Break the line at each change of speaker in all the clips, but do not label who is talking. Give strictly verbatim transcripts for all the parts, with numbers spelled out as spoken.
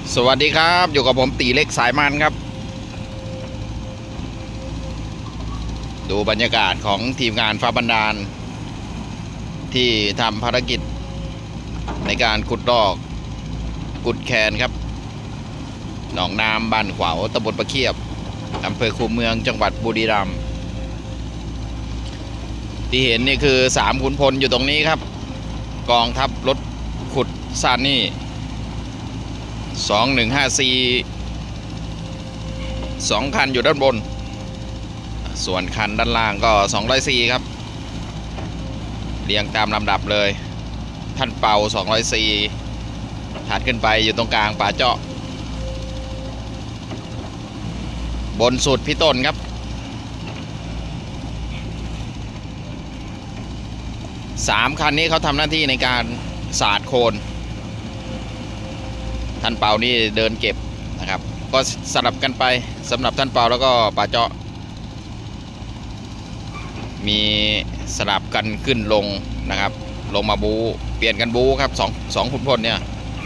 สวัสดีครับอยู่กับผมตีเล็กสายมันครับดูบรรยากาศของทีมงานฟ้าบันดาลที่ทำภารกิจในการขุดลอกกุดแคนครับหนองน้ำบ้านขวาวตำบลประเคียบอำเภอคูเมืองจังหวัดบุรีรัมย์ที่เห็นนี่คือสามขุนพลอยู่ตรงนี้ครับกองทัพรถขุดซานนี่สองหนึ่งห้าสี่สองคันอยู่ด้านบนส่วนคันด้านล่างก็สองร้อยสี่ครับเรียงตามลำดับเลยท่านเป่าสองร้อยสี่ถัดขึ้นไปอยู่ตรงกลางป่าเจาะบนสุดพี่ต้นครับสามคันนี้เขาทำหน้าที่ในการสาดโคลนท่านเปานี่เดินเก็บนะครับก็สลับกันไปสำหรับท่านเปาแล้วก็ป่าเจาะมีสลับกันขึ้นลงนะครับลงมาบูเปลี่ยนกันบูครับสองสองขุนพลเนี่ย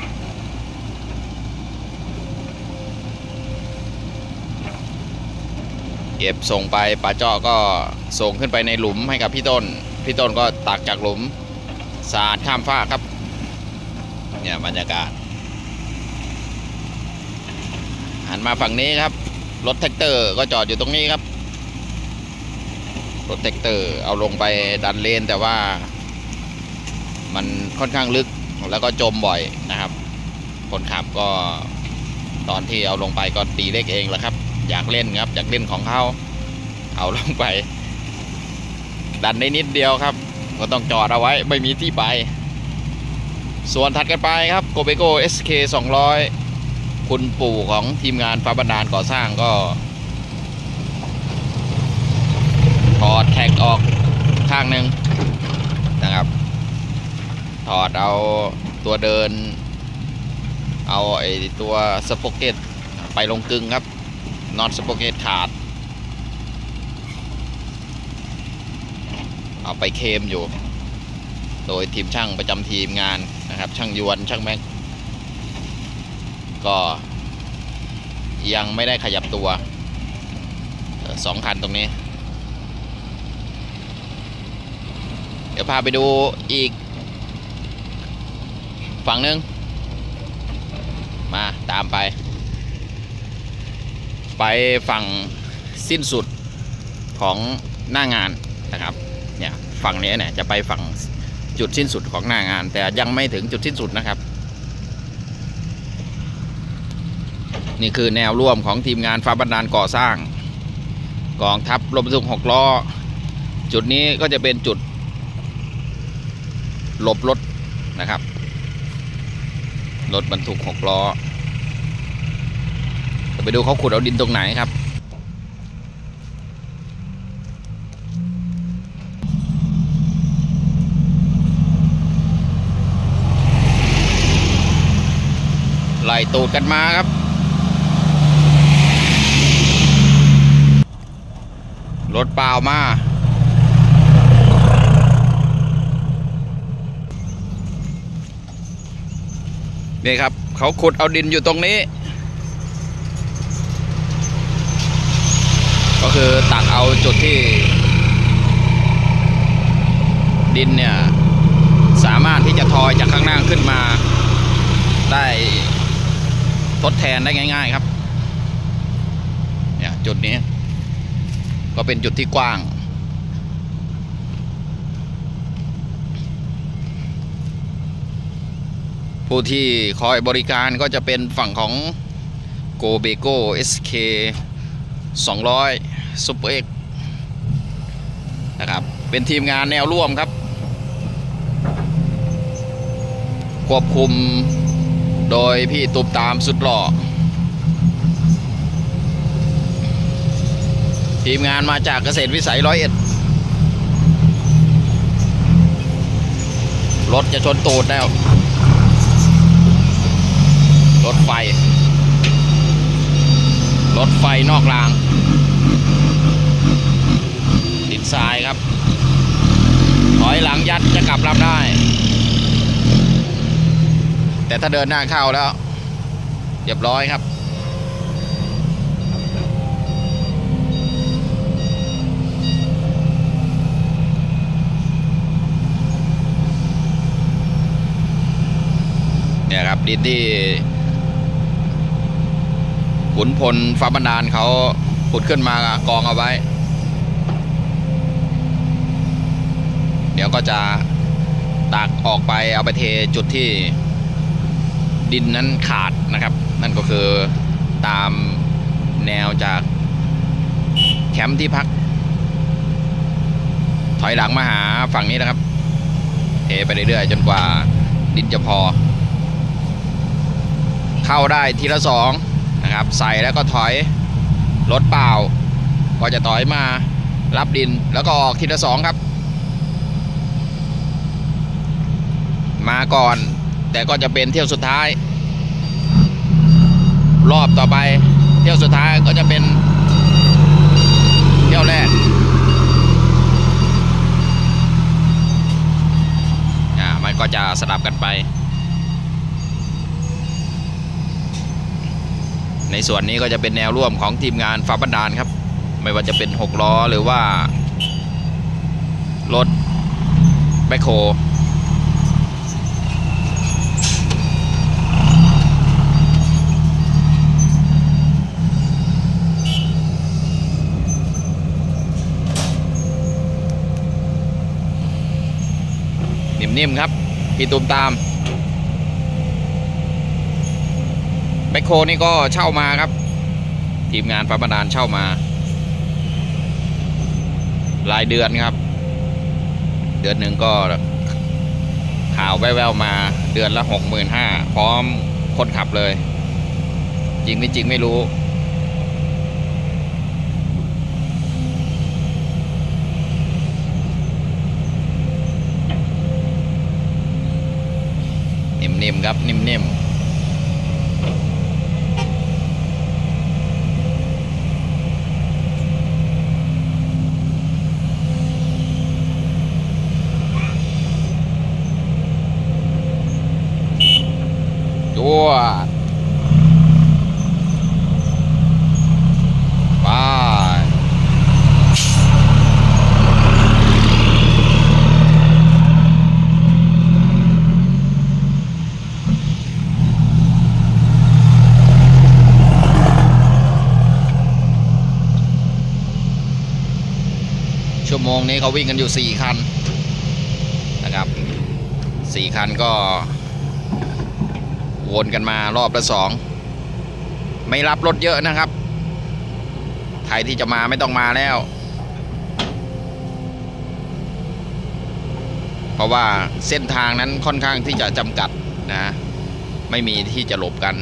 เก็บส่งไปป่าเจาะก็ส่งขึ้นไปในหลุมให้กับพี่ต้นพี่ต้นก็ตักจากหลุมสาดข้ามฟากครับเนี่ยบรรยากาศหันมาฝั่งนี้ครับรถแท็กเตอร์ก็จอดอยู่ตรงนี้ครับรถแท็กเตอร์เอาลงไปดันเลนแต่ว่ามันค่อนข้างลึกแล้วก็จมบ่อยนะครับคนขับก็ตอนที่เอาลงไปก็ตีเล็กเองแหละครับอยากเล่นครับอยากเล่นของเขาเอาลงไปดันได้นิดเดียวครับก็ต้องจอดเอาไว้ไม่มีที่ไปส่วนถัดกันไปครับโกเบโก้ เอส เค สองร้อยคุณปู่ของทีมงานฟ้าบันดาลก่อสร้างก็ถอดแท็กออกข้างหนึ่งนะครับถอดเอาตัวเดินเอาไอ้ตัวสป็อกเก็ตไปลงกึ่งครับน็อตสป็อกเก็ตขาดเอาไปเคมอยู่โดยทีมช่างประจำทีมงานนะครับช่างยวนช่างแม็กก็ยังไม่ได้ขยับตัวสองคันตรงนี้เดี๋ยวพาไปดูอีกฝั่งนึงมาตามไปไปฝั่งสิ้นสุดของหน้างานนะครับเนี่ยฝั่งนี้เนี่ยจะไปฝั่งจุดสิ้นสุดของหน้างานแต่ยังไม่ถึงจุดสิ้นสุดนะครับนี่คือแนวร่วมของทีมงานฟ้าบันดาลก่อสร้างกองทัพรถบรรทุกหกล้อจุดนี้ก็จะเป็นจุดหลบรถนะครับรถบรรทุกหกล้อไปดูเขาขุดเอาดินตรงไหนครับไล่ตูดกันมาครับรถเปล่ามานี่ครับเขาขุดเอาดินอยู่ตรงนี้ก็คือตักเอาจุดที่ดินเนี่ยสามารถที่จะทอยจากข้างล่างขึ้นมาได้ทดแทนได้ง่ายๆครับเนี่ยจุดนี้ก็เป็นจุดที่กว้างผู้ที่คอยบริการก็จะเป็นฝั่งของโกเบโก้ เอส เค สองร้อย ซุปเปอร์เอ็กซ์นะครับเป็นทีมงานแนวร่วมครับควบคุมโดยพี่ตุบตามสุดหล่อทีมงานมาจากเกษตรวิสัยร้อยเอ็ดรถจะชนตูดแล้วรถไฟรถไฟนอกรางดินทรายครับถอยหลังยัดจะกลับลำได้แต่ถ้าเดินหน้าเข้าแล้วรียบร้อยครับเนี่ยครับดินที่ขุนพลฟ้าบันดาลเขาขุดขึ้นมากองเอาไว้เดี๋ยวก็จะตักออกไปเอาไปเทจุดที่ดินนั้นขาดนะครับนั่นก็คือตามแนวจากแคมป์ที่พักถอยหลังมาหาฝั่งนี้นะครับเทไปเรื่อยๆจนกว่าดินจะพอเข้าได้ทีละสองนะครับใส่แล้วก็ถอยรถเปล่าก็จะถอยมารับดินแล้วก็ออกทีละสองครับมาก่อนแต่ก็จะเป็นเที่ยวสุดท้ายรอบต่อไปเที่ยวสุดท้ายก็จะเป็นเที่ยวแรกอ่ามันก็จะสลับกันไปในส่วนนี้ก็จะเป็นแนวร่วมของทีมงานฟ้าบันดาลครับไม่ว่าจะเป็นหกล้อหรือว่ารถแบคโฮนิ่มๆครับพี่ตูมตามแบคโฮนี่ก็เช่ามาครับทีมงานฟ้าบันดาลเช่ามารายเดือนครับเดือนหนึ่งก็ข่าวแว่วๆมาเดือนละหกหมื่นห้าพร้อมคนขับเลยจริงไม่จริงไม่รู้นิ่มๆครับนิ่มๆตัวไปชั่วโมงนี้เขาวิ่งกันอยู่สี่คันนะครับสี่คันก็วนกันมารอบละสองไม่รับรถเยอะนะครับใครที่จะมาไม่ต้องมาแล้วเพราะว่าเส้นทางนั้นค่อนข้างที่จะจำกัดนะไม่มีที่จะหลบกัน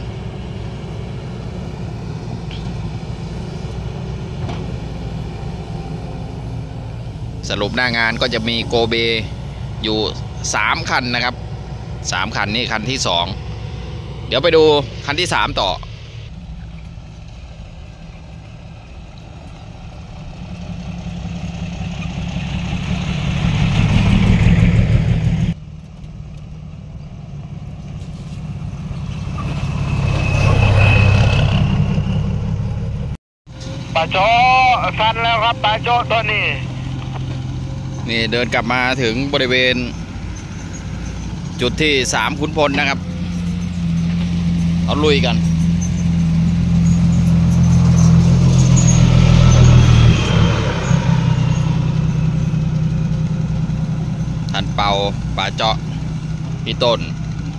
สรุปหน้างานก็จะมีโกเบอยู่สามคันนะครับสามคันนี่คันที่สองเดี๋ยวไปดูคันที่สามต่อ
ปาโจสั้นแล้วครับปาโจตัวนี้
นี่เดินกลับมาถึงบริเวณจุดที่สามขุนพลนะครับเอาลุยกันท่านเปาป่าเจาะพี่ต้น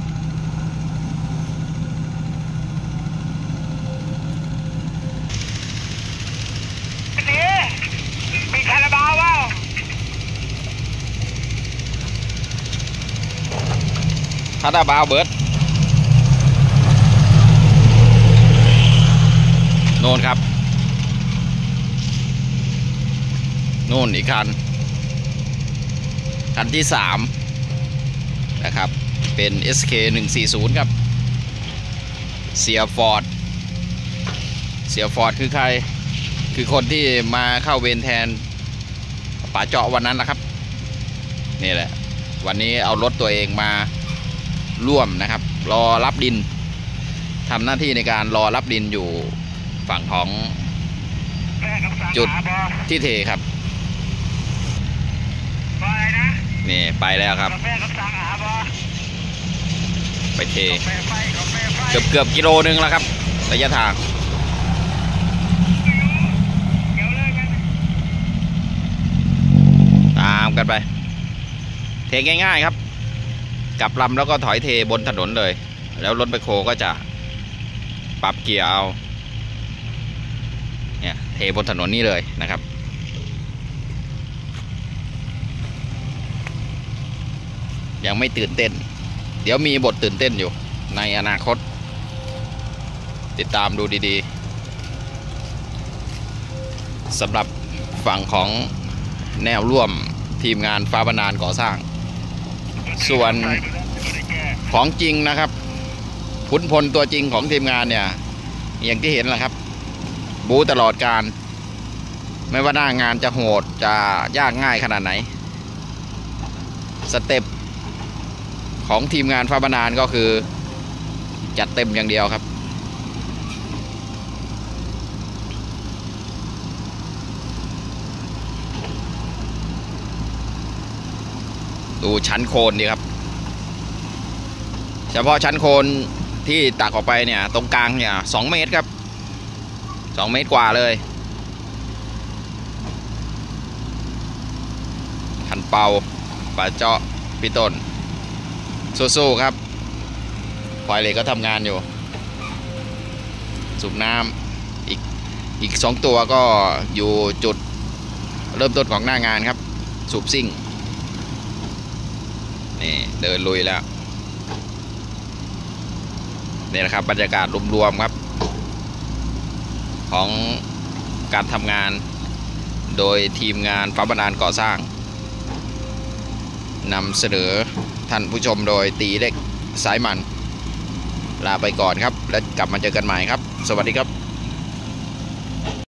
มีคาราบาวว่า
คาราบาวเบิร์ดโน่นครับโน่นอีกคันคันที่สามนะครับเป็น เอส เค หนึ่งสี่ศูนย์ครับเสียฟอร์ดเสียฟอร์ดคือใครคือคนที่มาเข้าเวรแทนป๋าเจาะวันนั้นนะครับนี่แหละวันนี้เอารถตัวเองมาร่วมนะครับรอรับดินทำหน้าที่ในการรอรับดินอยู่ฝั่งของจุดที่เทครับนี่ไปแล้วครับไปเทเกือบเกือบกิโลนึงแล้วครับระยะทางตามกันไปเทง่ายๆครับกลับลำแล้วก็ถอยเทบนถนนเลยแล้วรถแบคโฮก็จะปรับเกียร์เอาเนี่ยเทบนถนนนี่เลยนะครับยังไม่ตื่นเต้นเดี๋ยวมีบทตื่นเต้นอยู่ในอนาคตติดตามดูดีๆสำหรับฝั่งของแนวร่วมทีมงานฟ้าบรรณาก่อสร้างส่วนของจริงนะครับขุนพลตัวจริงของทีมงานเนี่ยอย่างที่เห็นแหละครับบูตลอดการไม่ว่าหน้างานจะโหดจะยากง่ายขนาดไหนสเต็ปของทีมงานฟ้าบรรณาก็คือจัดเต็มอย่างเดียวครับดูชั้นโคนดีครับเฉพาะชั้นโคนที่ตักออกไปเนี่ยตรงกลางเนี่ยสองเมตรครับสองเมตรกว่าเลยทันเป่าป่าเจาะพี่ต้นสู้ๆครับปล่อยเหล็กก็ทำงานอยู่สูบน้ำอีกอีกสองตัวก็อยู่จุดเริ่มต้นของหน้างานครับสูบซิ่งนี่เดินลุยแล้วนี่นะครับบรรยากาศรวมๆครับของการทำงานโดยทีมงานฟ้าบรรณาก่อสร้างนำเสนอท่านผู้ชมโดยตีเล็กสายมันลาไปก่อนครับแล้วกลับมาเจอกันใหม่ครับสวัสดีครับ